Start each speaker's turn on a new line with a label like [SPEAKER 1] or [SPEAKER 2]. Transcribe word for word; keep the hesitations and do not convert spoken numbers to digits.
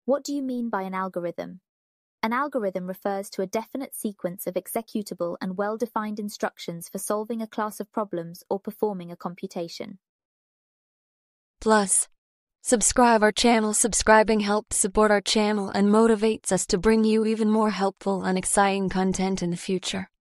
[SPEAKER 1] What do you mean by an algorithm? An algorithm refers to a definite sequence of executable and well-defined instructions for solving a class of problems or performing a computation.
[SPEAKER 2] Plus, subscribe our channel. Subscribing helps support our channel and motivates us to bring you even more helpful and exciting content in the future.